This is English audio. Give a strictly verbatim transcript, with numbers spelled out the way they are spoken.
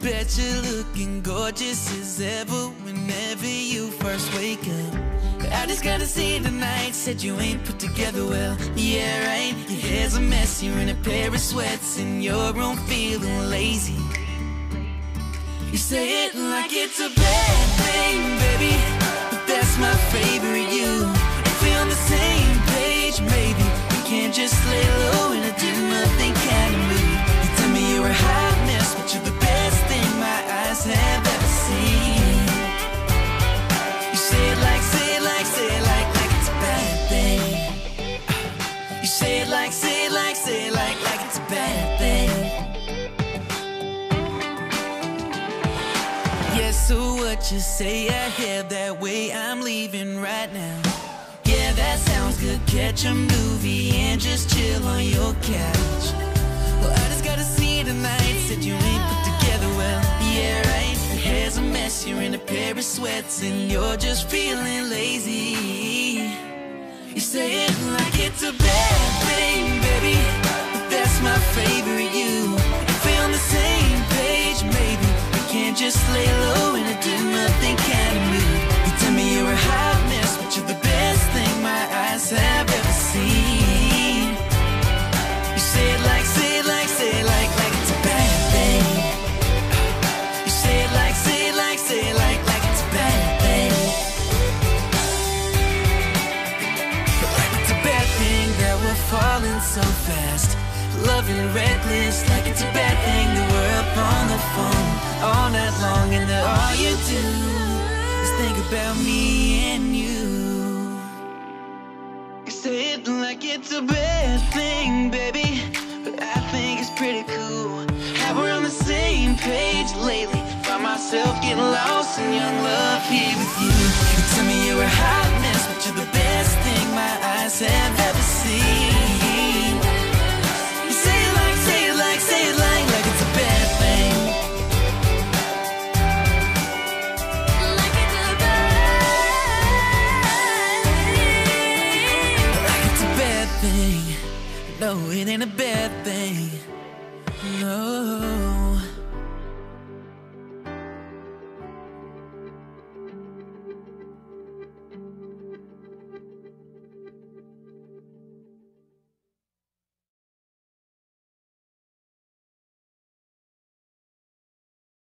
bet you're looking gorgeous as ever whenever you first wake up. But I just gotta see tonight, said you ain't put together well. Yeah, right, your hair's a mess, you're in a pair of sweats in your room feeling lazy. You say it like it's a bad thing, baby, but that's my favorite you. If we're on the same page, maybe we can just lay low in a do nothing kind of mood. You tell me you're a hot mess, but you're the best thing my eyes have ever seen. You say it like, say it like, say it like, like it's a bad thing. You say it like, say it like, say it like, like it's a bad thing. Yeah, so what you say, I hear that way, I'm leaving right now. Yeah, that sounds good, catch a movie and just chill on your couch. Well, I just gotta see tonight, said you ain't put together well. Yeah, right, your hair's a mess, you're in a pair of sweats and you're just feeling lazy. You say it like it's a bad thing, baby, but that's my favorite you. If we're on the same page, maybe we can just lay low in a do nothing kind of mood. You tell me you're a hot mess, but you're the best thing my eyes have ever seen. You say it like, say it like, say it like, like it's a bad thing. You say it like, say it like, say it like, like it's a bad thing. But like it's a bad thing that we're falling so fast, loving reckless, like it's a bad thing that we're up on the phone all night long and that all you do is think about me and you. You say it like it's a bad thing, baby, but I think it's pretty cool how we're on the same page lately. Find myself getting lost in young love here with you. You tell me you're a hot mess, but you're the best thing my eyes have ever